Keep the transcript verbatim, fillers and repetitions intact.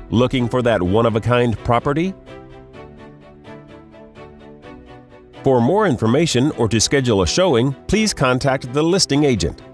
Looking for that one-of-a-kind property? For more information or to schedule a showing, please contact the listing agent.